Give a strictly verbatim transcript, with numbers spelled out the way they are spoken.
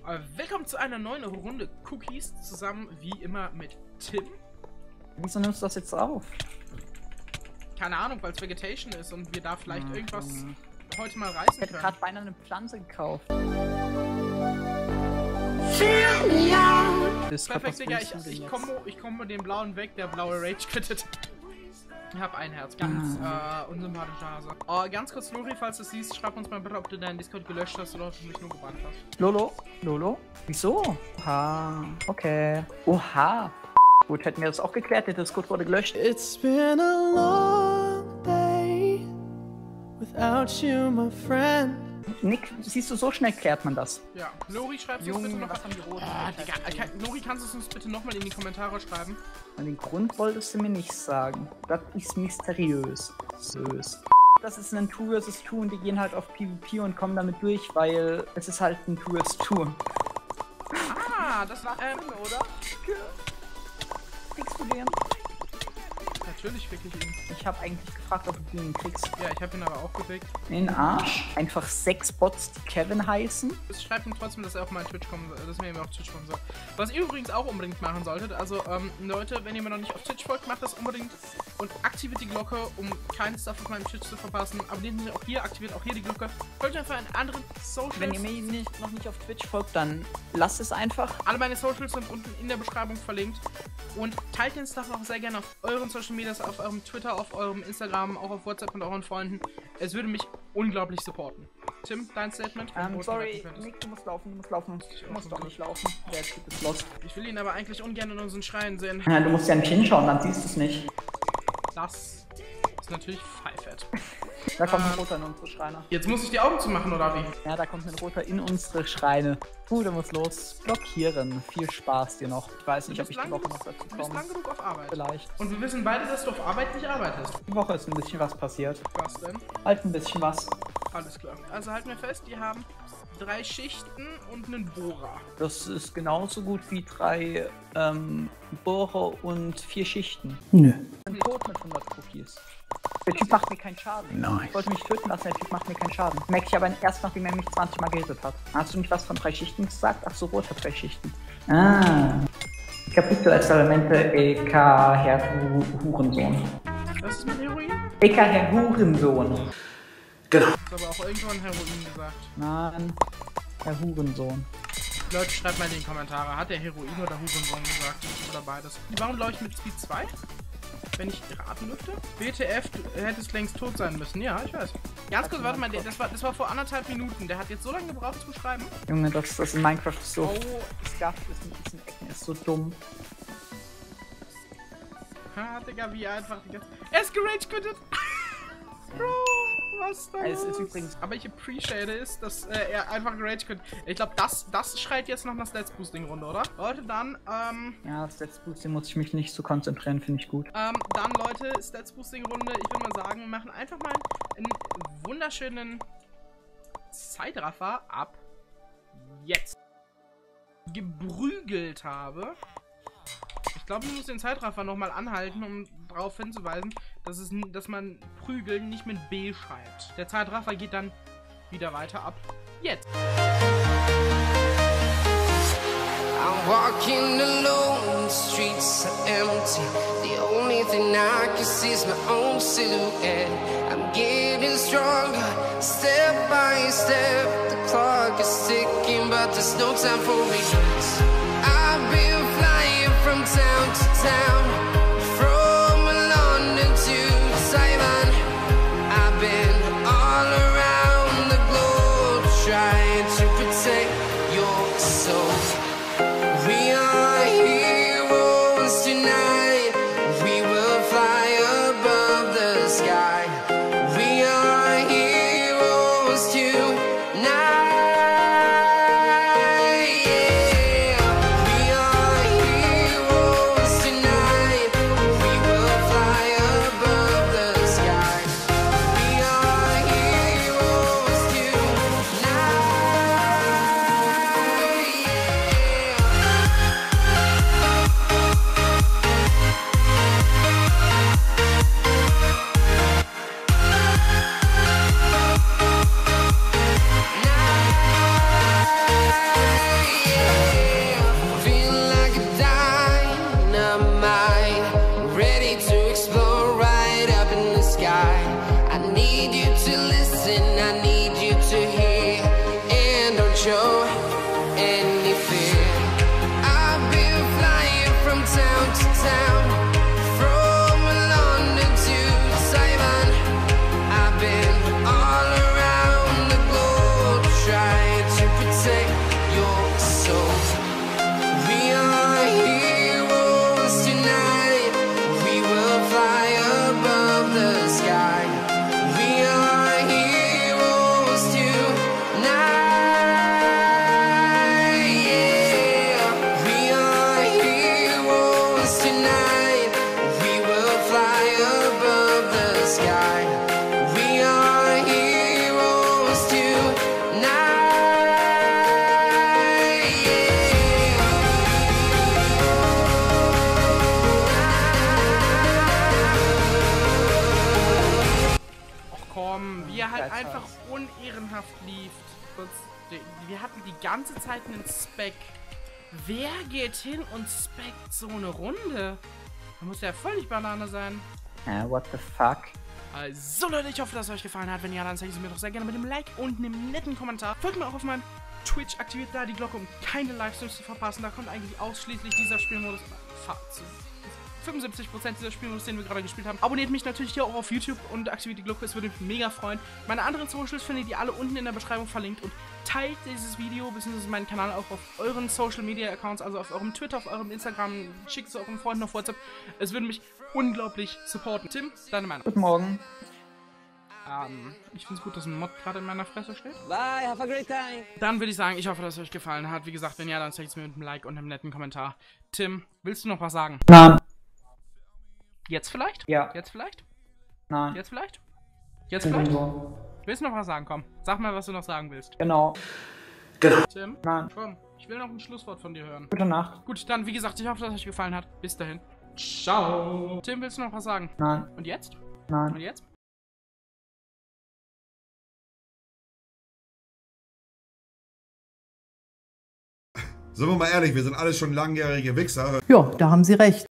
Äh, willkommen zu einer neuen Runde Cookies, zusammen wie immer mit Tim. Wieso nimmst du das jetzt auf? Keine Ahnung, weil es Vegetation ist und wir da vielleicht Mhm. irgendwas heute mal reißen Ich hätte können. gerade beinahe eine Pflanze gekauft. Das Perfekt, Digga, ich, ich komme ich komm mit dem blauen weg, der blaue Rage quittet. Ich hab ein Herz, ganz Ah. äh, unsympathischer Hase. Oh, ganz kurz, Lori, falls du es siehst, schreib uns mal bitte, ob du deinen Discord gelöscht hast oder ob du mich nur gebannt hast. Lolo? Lolo? Wieso? Oha. Okay. Oha. Gut, hätten wir das auch geklärt, der Discord wurde gelöscht. It's been a long day without you, my friend. Nick, siehst du, so schnell klärt man das. Ja, Lori, schreibst du uns Junge, bitte noch was haben die Roten? Ah, Digga, okay, Lori, kannst du es uns bitte nochmal in die Kommentare schreiben? Und den Grund wolltest du mir nicht sagen. Das ist mysteriös. Süß. Das ist ein two versus two und die gehen halt auf PvP und kommen damit durch, weil es ist halt ein two versus two. Ah, das war, ähm, oder? Kriegst du den? natürlich fick ich ihn. Ich habe eigentlich gefragt, ob du ihn kriegst. Ja, ich hab ihn aber auch gefickt. In den Arsch. Einfach sechs Bots, die Kevin heißen. Es schreibt ihm trotzdem, dass er auf meinen Twitch kommen soll, dass wir ihm auf Twitch kommen soll. Was ihr übrigens auch unbedingt machen solltet, also ähm, Leute, wenn ihr mir noch nicht auf Twitch folgt, macht das unbedingt und aktiviert die Glocke, um keinen Stuff auf meinem Twitch zu verpassen. Abonniert mich auch hier, aktiviert auch hier die Glocke. Folgt einfach in anderen Socials. Wenn ihr mir nicht, noch nicht auf Twitch folgt, dann lasst es einfach. Alle meine Socials sind unten in der Beschreibung verlinkt. Und teilt den Stuff auch sehr gerne auf euren Social Medias, auf eurem Twitter, auf eurem Instagram, auch auf WhatsApp mit euren Freunden. Es würde mich unglaublich supporten. Tim, dein Statement? Ähm, sorry, Nick, du musst laufen, du musst laufen. Du musst doch nicht laufen. Der Typ ist lost. Ich will ihn aber eigentlich ungern in unseren Schreien sehen. Ja, du musst ja nicht hinschauen, dann siehst du es nicht. Das ist natürlich Pfeifert. Da kommt ein Ähm, Roter in unsere Schreine. Jetzt muss ich die Augen zumachen, oder wie? Ja, da kommt ein Roter in unsere Schreine. Gut, du musst los. Blockieren. Viel Spaß dir noch. Ich weiß nicht, ob ich die Woche noch dazu Du bist lang komme. genug auf Arbeit. Vielleicht. Und wir wissen beide, dass du auf Arbeit nicht arbeitest. Die Woche ist ein bisschen was passiert. Was denn? Halt ein bisschen was. Alles klar. Also halten wir fest, die haben drei Schichten und einen Bohrer. Das ist genauso gut wie drei ähm, Bohrer und vier Schichten. Nö. Ich bin tot mit hundert Cookies. Der Typ macht mir keinen Schaden. Nein. Ich wollte mich töten lassen, der Typ macht mir keinen Schaden. Merke ich aber erst, nachdem er mich zwanzig Mal gehittet hat. Hast du nicht was von drei Schichten gesagt? Ach so, Rot hat drei Schichten. Ah. Kapitelexperimente E K Herr Hu Hurensohn. Was ist mit Heroin? E K Herr Hurensohn. Genau. Ich habe auch irgendwann Heroin gesagt. Nein. Herr Hurensohn. Leute, schreibt mal in die Kommentare. Hat der Heroin oder Hurensohn gesagt? Oder beides? Warum glaube ich mit Speed zwei? Wenn ich raten dürfte? W T F, du hättest längst tot sein müssen. Ja, ich weiß. Ganz kurz, warte mal, der, das, war, das war vor anderthalb Minuten. Der hat jetzt so lange gebraucht zum Schreiben. Junge, das, das in Minecraft ist so. Oh. Scuff ist mit diesen Ecken ist so dumm. Ha, Digga, wie einfach die ganze... Er ist gerage quittet! Bro, was da Es ist los? übrigens- Aber ich appreciate es, dass äh, er einfach gerage quittet. Ich glaube, das, das schreit jetzt nach einer Stats-Boosting-Runde, oder? Leute, dann, ähm... Ja, das letzte Boosting muss ich mich nicht so konzentrieren, finde ich gut. Ähm, dann, Leute, Stats-Boosting-Runde. Ich würde mal sagen, wir machen einfach mal einen wunderschönen Zeitraffer ab jetzt. Geprügelt habe. Ich glaube, ich muss den Zeitraffer nochmal anhalten, um darauf hinzuweisen, dass, es, dass man prügeln nicht mit B schreibt. Der Zeitraffer geht dann wieder weiter ab jetzt. I'm walking alone, the streets are empty. The only thing I can see is my own silhouette. I'm getting stronger, step by step. The clock is ticking, but there's no time for regrets. I've been flying from town to town, from London to Taiwan. I've been all around the globe trying to protect your soul. We are heroes tonight. We will fly above the sky. We are heroes tonight. Yeah. We are heroes tonight. sagenhaft lief. Wir hatten die ganze Zeit einen Spec. Wer geht hin und speckt so eine Runde? Da muss ja völlig Banane sein. Hä, uh, what the fuck? Also Leute, ich hoffe, dass es euch gefallen hat. Wenn ja, dann zeige ich es mir doch sehr gerne mit einem Like und einem netten Kommentar. Folgt mir auch auf meinem Twitch, aktiviert da die Glocke, um keine Livestreams zu verpassen. Da kommt eigentlich ausschließlich dieser Spielmodus. fünfundsiebzig Prozent dieser Spielmodus, den wir gerade gespielt haben. Abonniert mich natürlich hier auch auf YouTube und aktiviert die Glocke, es würde mich mega freuen. Meine anderen Socials findet ihr alle unten in der Beschreibung verlinkt und teilt dieses Video bzw. meinen Kanal auch auf euren Social Media Accounts, also auf eurem Twitter, auf eurem Instagram, schickt es euren Freunden auf WhatsApp. Es würde mich unglaublich supporten. Tim, deine Meinung? Guten Morgen. Ähm, ich finde es gut, dass ein Mod gerade in meiner Fresse steht. Bye, have a great time. Dann würde ich sagen, ich hoffe, dass es euch gefallen hat. Wie gesagt, wenn ja, dann zeigt es mir mit einem Like und einem netten Kommentar. Tim, willst du noch was sagen? Nein. Jetzt vielleicht? Ja. Jetzt vielleicht? Nein. Jetzt vielleicht? Jetzt vielleicht? Willst du noch was sagen? Komm, sag mal, was du noch sagen willst. Genau. Genau. Tim? Nein. Komm, ich will noch ein Schlusswort von dir hören. Gute Nacht. Gut, dann, wie gesagt, ich hoffe, dass es euch gefallen hat. Bis dahin. Ciao. Tim, willst du noch was sagen? Nein. Und jetzt? Nein. Und jetzt? Sind wir mal ehrlich, wir sind alle schon langjährige Wichser. Ja, da haben Sie recht.